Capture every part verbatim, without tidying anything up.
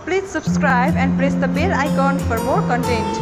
Please subscribe and press the bell icon for more content.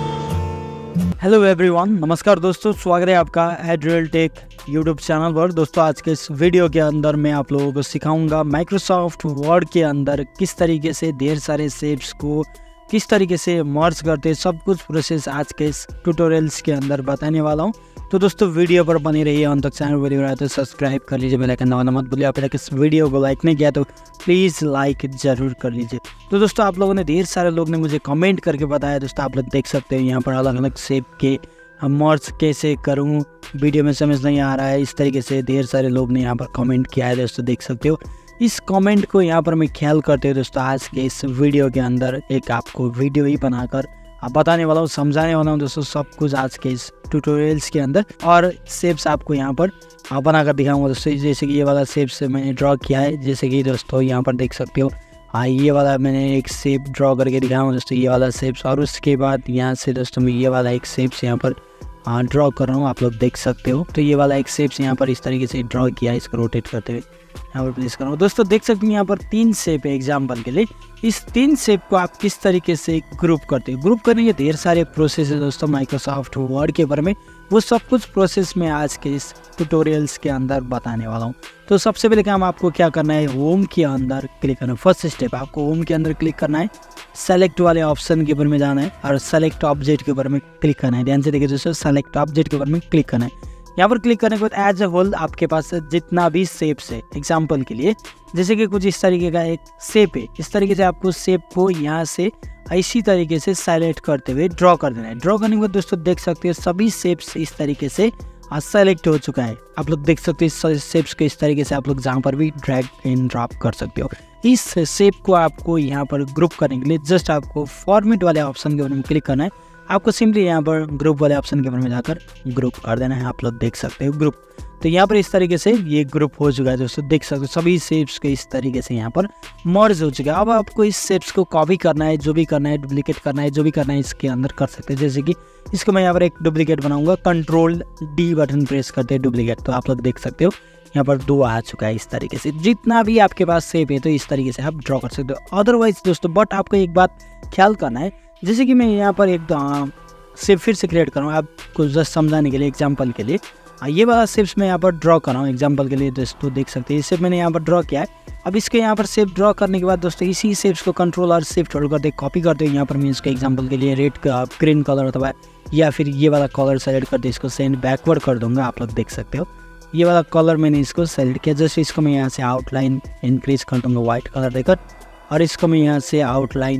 Hello everyone, नमस्कार दोस्तों, स्वागत है आपका एड्रियल टेक यूट्यूब चैनल पर। दोस्तों आज के इस वीडियो के अंदर मैं आप लोगों को सिखाऊंगा माइक्रोसॉफ्ट वर्ड के अंदर किस तरीके से ढेर सारे शेप्स को किस तरीके से मर्ज करते, सब कुछ प्रोसेस आज के इस ट्यूटोरियल्स के अंदर बताने वाला हूं। तो दोस्तों वीडियो पर बने रहिए, अंत तक चैनल वीडियो रहा तो सब्सक्राइब कर लीजिए, बेल आइकन दबाना मत भूलिए। आप इस वीडियो को लाइक नहीं किया तो प्लीज़ लाइक ज़रूर कर लीजिए। तो दोस्तों आप लोगों ने ढेर सारे लोग ने मुझे कमेंट करके बताया। दोस्तों आप लोग देख सकते हैं यहाँ पर अलग अलग शेप के मर्ज कैसे करूँ, वीडियो में समझ नहीं आ रहा है, इस तरीके से ढेर सारे लोग ने यहाँ पर कमेंट किया है। दोस्तों देख सकते हो, इस कमेंट को यहाँ पर मैं ख्याल करते हुए दोस्तों आज के इस वीडियो के अंदर एक आपको वीडियो ही बनाकर आप बताने वाला हूँ, समझाने वाला हूँ दोस्तों सब कुछ आज के इस ट्यूटोरियल्स के अंदर। और शेप्स आपको यहाँ पर बनाकर दिखाऊंगा दोस्तों। जैसे कि ये वाला शेप्स मैंने ड्रॉ किया है, जैसे कि दोस्तों यहाँ पर देख सकते हो। हाँ, ये वाला मैंने एक शेप ड्रॉ करके दिखाऊंगा दोस्तों, ये वाला शेप्स। और उसके बाद यहाँ से दोस्तों मैं ये वाला एक शेप्स यहाँ पर हाँ ड्रॉ कर रहा हूँ, आप लोग देख सकते हो। तो ये वाला एक शेप्स यहाँ पर इस तरीके से ड्रॉ किया है, इसको रोटेट करते हुए यहाँ पर प्लेस कर रहा हूँ। दोस्तों देख सकते हैं यहाँ पर तीन शेप है एग्जाम्पल के लिए। इस तीन शेप को आप किस तरीके से ग्रुप करते हो, ग्रुप करने के ढेर सारे प्रोसेस है दोस्तों माइक्रोसॉफ्ट वर्ड के बारे में। वो सब कुछ प्रोसेस में आज के इस ट्यूटोरियल्स के अंदर बताने वाला हूँ। तो सबसे पहले काम आपको क्या करना है, होम के अंदर क्लिक करना है। फर्स्ट स्टेप आपको होम के अंदर क्लिक करना है, सेलेक्ट वाले ऑप्शन के ऊपर में जाना है और सेलेक्ट ऑब्जेक्ट के ऊपर में क्लिक करना है। ध्यान से देखिए दोस्तों, सेलेक्ट ऑब्जेक्ट के ऊपर में क्लिक करना है। यहाँ पर क्लिक करने के बाद एज ए होल आपके पास जितना भी शेप्स है एग्जाम्पल के लिए, जैसे कि कुछ इस तरीके का एक शेप है, इस तरीके से आपको शेप को यहाँ से इसी तरीके से सेलेक्ट करते हुए ड्रॉ कर देना है। ड्रॉ करने के बाद दोस्तों देख सकते हो सभी शेप्स इस तरीके से सेलेक्ट हो चुका है। आप लोग देख सकते हो इस शेप्स को इस तरीके से आप लोग जहाँ पर भी ड्रैग एंड ड्रॉप कर सकते हो। इस शेप को आपको यहाँ पर ग्रुप करने के लिए जस्ट आपको फॉर्मेट वाले ऑप्शन के ऊपर में क्लिक करना है। आपको सिंपली यहाँ पर ग्रुप वाले ऑप्शन के ऊपर में जाकर ग्रुप कर देना है। आप लोग देख सकते हो ग्रुप, तो यहाँ पर इस तरीके से ये ग्रुप हो चुका है दोस्तों। देख सकते हो सभी शेप्स के इस तरीके से यहाँ पर मर्ज हो चुका है। अब आपको इस शेप्स को कॉपी करना है, जो भी करना है, डुप्लीकेट करना है, जो भी करना है इसके अंदर कर सकते हैं। जैसे कि इसको मैं यहाँ पर एक डुप्लीकेट बनाऊंगा, कंट्रोल डी बटन प्रेस करते हैं डुप्लीकेट, तो आप लोग देख सकते हो यहाँ पर दो आ चुका है इस तरीके से। जितना भी आपके पास शेप है तो इस तरीके से आप ड्रॉ कर सकते हो। अदरवाइज दोस्तों बट आपको एक बात ख्याल करना है, जैसे कि मैं यहाँ पर एक शेप फिर से क्रिएट करूँ आपको जस्ट समझाने के लिए, एग्जाम्पल के लिए। ये वाला शेप्स मैं यहाँ पर ड्रॉ कर रहा हूँ एग्जाम्पल के लिए दोस्तों, देख सकते हैं इसे मैंने यहाँ पर ड्रॉ किया है। अब इसके यहाँ पर शेप ड्रॉ करने के बाद दोस्तों इसी शेप्स को कंट्रोल और शिफ्ट होल्ड करते कॉपी करते हो। यहाँ पर मैं इसका एग्जाम्पल के लिए रेड का ग्रीन कलर अथवा या फिर ये वाला कलर सेलेक्ट करते इसको सेंड बैकवर्ड कर दूंगा। आप लोग देख सकते हो ये वाला कलर मैंने इसको सेलेक्ट किया। जस्ट इसको मैं यहाँ से आउटलाइन इंक्रीज कर दूँगा व्हाइट कलर देकर, और इसको मैं यहाँ से आउटलाइन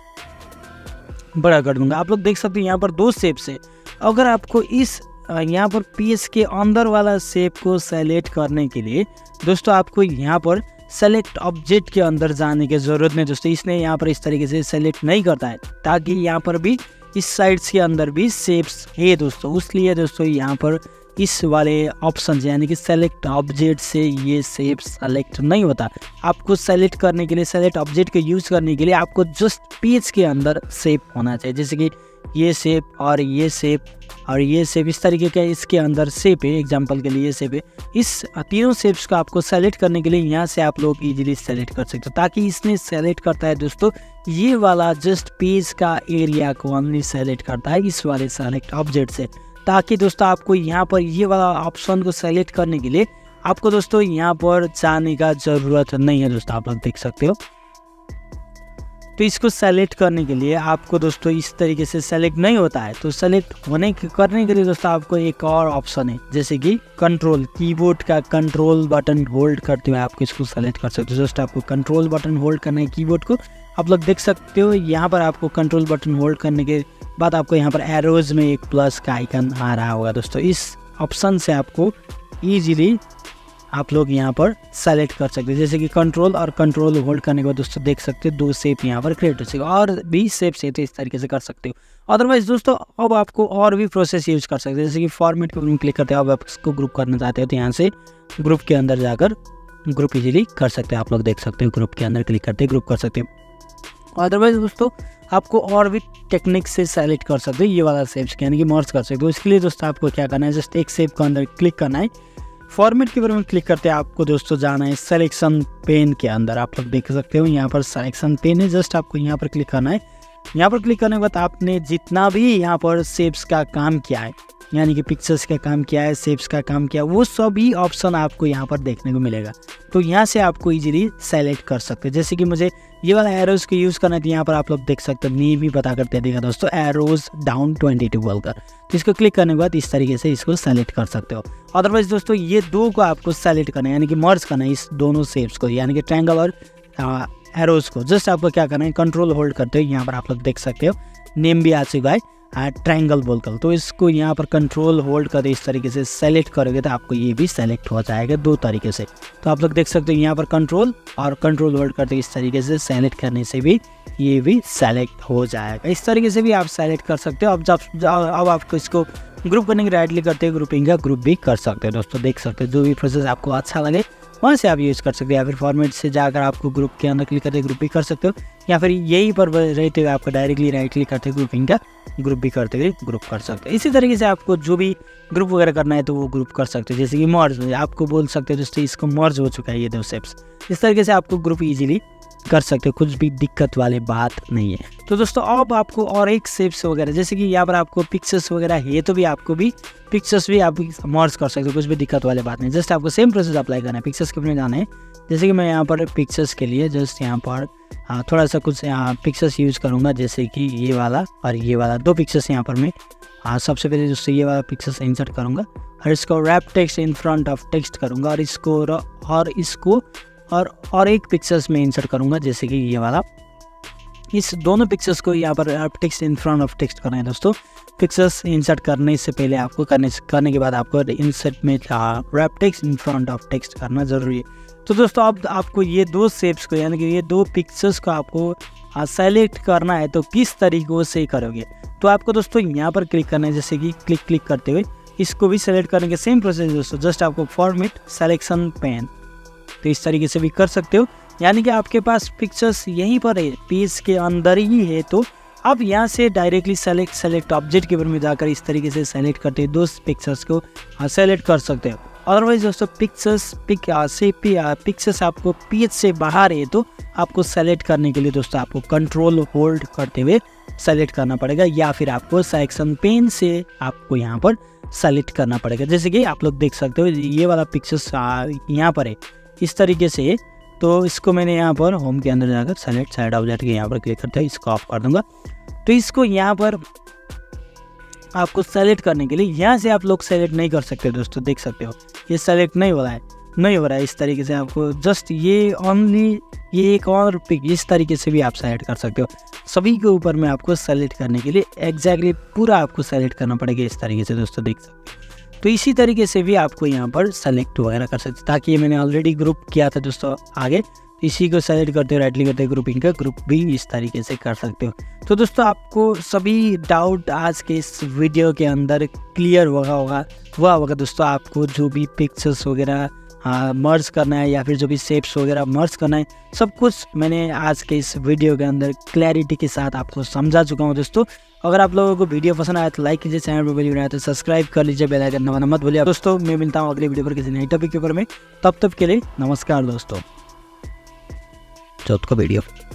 बड़ा कर दूंगा। आप लोग देख सकते हैं यहाँ पर दो शेप्स है। अगर आपको इस यहाँ पर पेज के अंदर वाला शेप को सेलेक्ट करने के लिए दोस्तों आपको यहाँ पर सेलेक्ट ऑब्जेक्ट के अंदर जाने की ज़रूरत नहीं दोस्तों। इसने यहाँ पर इस तरीके से सेलेक्ट नहीं करता है, ताकि यहाँ पर भी इस साइड्स के अंदर भी शेप्स है दोस्तों। इसलिए दोस्तों यहाँ पर इस वाले ऑप्शन यानी कि सेलेक्ट ऑब्जेक्ट से ये शेप सेलेक्ट नहीं होता। आपको सेलेक्ट करने के लिए, सेलेक्ट ऑब्जेक्ट को यूज़ करने के लिए आपको जस्ट पेज के अंदर शेप होना चाहिए। जैसे कि ये शेप और ये शेप और ये शेप इस तरीके का इसके अंदर शेप है, एग्जांपल के लिए ये शेप है। इस तीनों शेप्स को आपको सेलेक्ट करने के लिए यहाँ से आप लोग इजीली सेलेक्ट कर सकते हो, ताकि इसने सेलेक्ट करता है दोस्तों ये वाला जस्ट पेज का एरिया को ओनली सेलेक्ट करता है इस वाले सेलेक्ट ऑब्जेक्ट से। ताकि दोस्तों आपको यहाँ पर ये वाला ऑप्शन को सेलेक्ट करने के लिए आपको दोस्तों यहाँ पर जाने का ज़रूरत नहीं है दोस्तों। आप लोग देख सकते हो, तो इसको सेलेक्ट करने के लिए आपको दोस्तों इस तरीके से सेलेक्ट नहीं होता है। तो सेलेक्ट होने के करने के लिए दोस्तों आपको एक और ऑप्शन है, जैसे कि कंट्रोल कीबोर्ड का कंट्रोल बटन होल्ड करते हुए आपको इसको सेलेक्ट कर सकते हो। जस्ट आपको कंट्रोल बटन होल्ड करना है कीबोर्ड को। आप लोग देख सकते हो यहाँ पर आपको कंट्रोल बटन होल्ड करने के बाद आपको यहाँ पर एरोज में एक प्लस का आइकन आ रहा होगा दोस्तों। इस ऑप्शन से आपको ईजिली आप लोग यहाँ पर सेलेक्ट कर सकते हैं। जैसे कि कंट्रोल और कंट्रोल होल्ड करने के बाद दोस्तों देख सकते हो दो शेप यहाँ पर क्रिएट हो सकेगा, और भी शेप्स है तो इस तरीके से कर सकते हो। अदरवाइज दोस्तों अब आपको और भी प्रोसेस यूज कर सकते हैं, जैसे कि फॉर्मेट के ऊपर क्लिक करते हो। अब आप इसको ग्रुप करना चाहते हो तो यहाँ से ग्रुप के अंदर जाकर ग्रुप इजीली कर सकते हैं। आप लोग देख सकते हो ग्रुप के अंदर क्लिक करते ग्रुप कर सकते हो। अदरवाइज दोस्तों आपको और भी टेक्निक से सेलेक्ट कर सकते हो ये वाला शेप्स यानी कि मर्ज कर सकते हो। इसके लिए दोस्तों आपको क्या करना है, जस्ट एक शेप के अंदर क्लिक करना है, फॉर्मेट के ऊपर में क्लिक करते हैं आपको दोस्तों जाना है सिलेक्शन पेन के अंदर। आप लोग देख सकते हो यहाँ पर सिलेक्शन पेन है, जस्ट आपको यहाँ पर क्लिक करना है। यहाँ पर क्लिक करने के बाद आपने जितना भी यहाँ पर शेप्स का काम किया है, यानी कि पिक्चर्स का काम किया है, शेप्स का काम किया है, वो सभी ऑप्शन आपको यहाँ पर देखने को मिलेगा। तो यहाँ से आपको इजीली सेलेक्ट कर सकते हैं। जैसे कि मुझे ये वाला एरोज को यूज़ करना है, तो यहाँ पर आप लोग देख सकते हो, नेम भी बता कर दे देगा दोस्तों, एरोज डाउन ट्वेंटी टू बोलकर। तो इसको क्लिक करने के बाद इस तरीके से इसको सेलेक्ट कर सकते हो। अदरवाइज दोस्तों ये दो को आपको सेलेक्ट करना है, यानी कि मर्ज करना है इस दोनों शेप्स को, यानी कि ट्रायंगल और एरोज को। जस्ट आपको क्या करना है, कंट्रोल होल्ड करते हो, यहाँ पर आप लोग देख सकते हो नेम भी आ चुका है ट्रायंगल बोलकर। तो इसको यहाँ पर कंट्रोल होल्ड कर इस तरीके से सेलेक्ट करोगे तो आपको ये भी सेलेक्ट हो जाएगा दो तरीके से। तो आप लोग देख सकते हो यहाँ पर कंट्रोल और कंट्रोल होल्ड करते इस तरीके से सेलेक्ट करने से भी ये भी सेलेक्ट हो जाएगा। इस तरीके से भी आप सेलेक्ट कर सकते हो। अब जब अब आपको इसको ग्रुप करने की राइट क्लिक करते हो, ग्रुपिंग का ग्रुप भी कर सकते हो दोस्तों। देख सकते हो जो भी प्रोसेस आपको अच्छा लगे वहाँ से आप यूज़ कर सकते हो, या फिर फॉर्मेट से जाकर आपको ग्रुप के अंदर क्लिक करते ग्रुप भी कर सकते हो, या फिर यहीं पर रहते हुए आपको डायरेक्टली राइट क्लिक करते ग्रुपिंग का ग्रुप भी करते हुए ग्रुप कर सकते हो। इसी तरीके से आपको जो भी ग्रुप वगैरह करना है तो वो ग्रुप कर सकते हो। जैसे कि मर्ज आपको बोल सकते हो दोस्तों इसको मर्ज हो चुका है ये दो शेप्स, इस तरीके से आपको ग्रुप ईजिली कर सकते हो, कुछ भी दिक्कत वाली बात नहीं है। तो दोस्तों अब आपको और एक शेप्स वगैरह, जैसे कि यहाँ पर आपको पिक्चर्स वगैरह है तो भी आपको भी पिक्चर्स भी आप मर्ज कर सकते हो, कुछ भी दिक्कत वाली बात नहीं। जस्ट आपको सेम प्रोसेस अप्लाई करना है, पिक्चर्स के अपने जाना है। जैसे कि मैं यहाँ पर पिक्चर्स के लिए जस्ट यहाँ पर हाँ थोड़ा सा कुछ यहाँ पिक्चर्स यूज़ करूँगा, जैसे कि ये वाला और ये वाला दो पिक्चर्स यहाँ पर मैं हाँ सबसे पहले दोस्तों ये वाला पिक्चर्स इंसर्ट करूँगा और इसको wrap text in front of text करूँगा, और इसको और इसको और और एक पिक्चर्स में इंसर्ट करूँगा, जैसे कि ये वाला। इस दोनों पिक्चर्स को यहाँ पर wrap text in front of text करना है दोस्तों। पिक्चर्स इंसर्ट करने से पहले आपको करने करने के बाद आपको इंसर्ट में wrap text in front of text करना ज़रूरी है। तो दोस्तों अब आपको ये दो शेप्स को, यानी कि ये दो पिक्चर्स को आपको सेलेक्ट करना है, तो किस तरीक़ों से करोगे। तो आपको दोस्तों यहाँ पर क्लिक करना है, जैसे कि क्लिक क्लिक करते हुए इसको भी सेलेक्ट करने के सेम प्रोसेस दोस्तों। जस्ट आपको फॉर्मेट सिलेक्शन पेन, तो इस तरीके से भी कर सकते हो, यानी कि आपके पास पिक्चर्स यहीं पर है, पेज के अंदर ही है। तो अब यहाँ से डायरेक्टली सेलेक्ट सेलेक्ट ऑब्जेक्ट के ऊपर में जाकर इस तरीके से सेलेक्ट करते दो पिक्चर्स को सेलेक्ट कर सकते हो। अदरवाइज दोस्तों पिक्चर्स पिक से पिक्चर्स आपको पेज से बाहर है तो आपको सेलेक्ट करने के लिए दोस्तों आपको कंट्रोल होल्ड करते हुए सेलेक्ट करना पड़ेगा, या फिर आपको सिलेक्शन पेन से आपको यहाँ पर सेलेक्ट करना पड़ेगा। जैसे कि आप लोग देख सकते हो ये वाला पिक्चर्स यहाँ पर है इस तरीके से, तो इसको मैंने यहाँ पर होम के अंदर जाकर सेलेक्ट साइड ऑब्जेक्ट के यहाँ पर क्लिक करते हैं, इसको ऑफ कर दूंगा। तो इसको यहाँ पर आपको सेलेक्ट करने के लिए यहाँ से आप लोग सेलेक्ट नहीं कर सकते दोस्तों, देख सकते हो ये सेलेक्ट नहीं हो रहा है नहीं हो रहा है इस तरीके से आपको जस्ट ये ओनली ये एक और पिक इस तरीके से भी आप सेलेक्ट कर सकते हो। सभी के ऊपर में आपको सेलेक्ट करने के लिए एग्जैक्टली पूरा आपको सेलेक्ट करना पड़ेगा इस तरीके से दोस्तों, देख सकते हो। तो इसी तरीके से भी आपको यहाँ पर सेलेक्ट वगैरह कर सकते, ताकि ये मैंने ऑलरेडी ग्रुप किया था दोस्तों आगे, इसी को सेलेक्ट करते हो राइट क्लिक करते हो ग्रुपिंग का ग्रुप भी इस तरीके से कर सकते हो। तो दोस्तों आपको सभी डाउट आज के इस वीडियो के अंदर क्लियर हुआ होगा हुआ होगा दोस्तों। आपको जो भी पिक्चर्स वगैरह हाँ मर्ज करना है या फिर जो भी शेप्स वगैरह मर्ज करना है, सब कुछ मैंने आज के इस वीडियो के अंदर क्लैरिटी के साथ आपको समझा चुका हूँ दोस्तों। अगर आप लोगों को वीडियो पसंद आया तो लाइक कीजिए, चैनल पर वीडियो बनाया तो सब्सक्राइब कर लीजिए, बेल आइकन दबाना मत भूलिए दोस्तों। मैं मिलता हूँ अगले वीडियो पर किसी नई टॉपिक के ऊपर में, तब तक के लिए नमस्कार दोस्तों। चौथ का वीडियो